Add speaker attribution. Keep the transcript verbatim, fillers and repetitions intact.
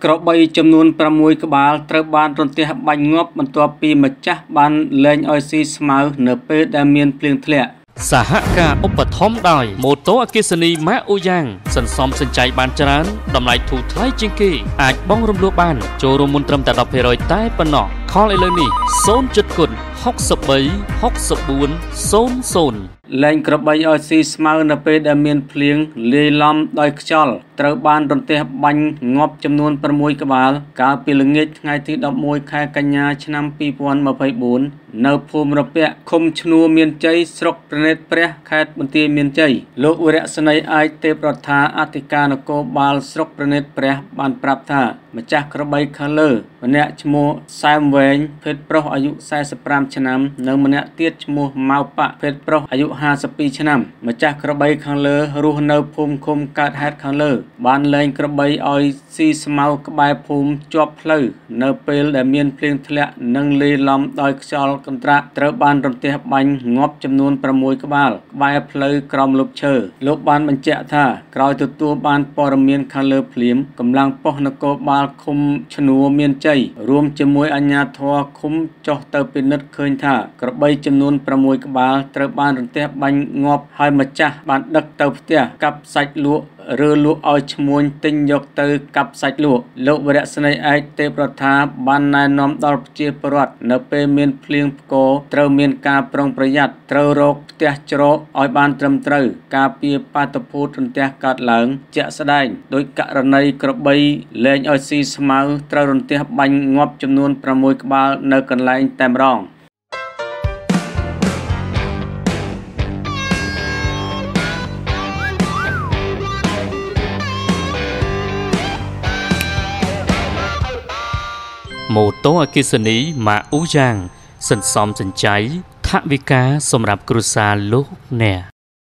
Speaker 1: ក្របីចំនួនប្រាំមួយក្បាលត្រូវបានរន្ទះបាញ់ងាប់បន្ទាប់ពីម្ចាស់បានលែងឲ្យស៊ីស្មៅនៅពេលដែលមានភ្លៀងធ្លាក់
Speaker 2: សហការឧបត្ថម្ភដោយម៉ូតូអគ្គិសនីម៉ាកអូយ៉ាងសន្សំសំចៃបានច្រើនតម្លៃធូរថ្លៃជាងគេអាចបង់រំលោះបានចូលរួមមុនត្រឹមតែ ដប់ភាគរយ តែប៉ុណ្ណោះខលឥឡូវនេះศูนย์ គុណ หกสิบสาม หกสิบสี่ ศูนย์ ศูนย์
Speaker 1: លែងក្របីឲ្យស៊ីស្មៅនៅពេលដែលមានភ្លៀងលាយឡំដោយខ្យល់ត្រូវបានរន្ទះបាញ់ងាប់ចំនួនប្រាំមួយក្បាលកាលពីល្ងាចថ្ងៃទីដប់មួយខែកញ្ញាឆ្នាំពីរពាន់ម្ភៃបួននៅភូមិរពាក់ឃុំឈ្នួរមានជ័យស្រុកប្រណិតព្រះខេត្តបន្ទាយមានជ័យលោកវរៈស្នីអាចទេពរដ្ឋាអធិការនគរបាលស្រុកប្រណិតព្រះបានប្រាប់ថាម្ចាស់ក្របីខាងលើម្នាក់ឈ្មោះសែមវែងភេទប្រុសអាយុសែសិបប្រាំឆ្នាំនិងម្នាក់ទៀតឈ្មោះម៉ៅប៉ាភេទប្រុសអាយុห้าสิบពីរឆ្នាំម្ចាស់ក្របីខាងលើរស់នៅភូមិឃុំកើតហេតុខាងលើបានលែងក្របីឲ្យស៊ីស្មៅក្បែរភូមិជាប់ផ្លូវនៅពេលដែលមានភ្លៀងធ្លាក់និងលាយឡំដោយខ្យល់កន្ត្រាក់ត្រូវបានរន្ទះបាញ់ងាប់ចំនួនប្រាំមួយក្បាលក្បែរផ្លូវក្រោមលប់ឈើលោកបានបញ្ជាក់ថាក្រោយទទួលបានព័ត៌មានខាងលើភ្លាមកម្លាំងប៉ុស្តិ៍នគរបាលឃុំឈ្នួរមានជ័យរួមជាមួយអាជ្ញាធរឃុំចុះទៅពិនិត្យឃើញថាក្របីចំនួនប្រាំមួយក្បាលត្រូវបានរន្ទះបាញ់ងាប់ហើយម្ចាស់បានដឹកទៅផ្ទះកាប់សាច់លក់ឬលក់ឲ្យឈ្មួញទិញយកទៅកាប់សាច់លក់លោកវរៈស្នីឯកទេពរដ្ឋាបានណែនាំដល់ប្រជាពលរដ្ឋនៅពេលមានភ្លៀងផ្គរត្រូវមានការប្រុងប្រយ័ត្នត្រូវរកផ្ទះជ្រកឲ្យបានត្រឹមត្រូវការពារបាតុភូតរន្ទះកើតឡើងជាក់ស្ដែងដោយករណីក្របីលែងឲ្យស៊ីស្មៅត្រូវរន្ទះបាញ់ងាប់ចំនួនប្រាំមួយក្បាលនៅកន្លែងតែម្ដង
Speaker 2: ម៉ូតូអគ្គិសនីម៉ាកអូយ៉ាងសន្សំសំចៃថវិកាសម្រាប់គ្រួសារលោកអ្នក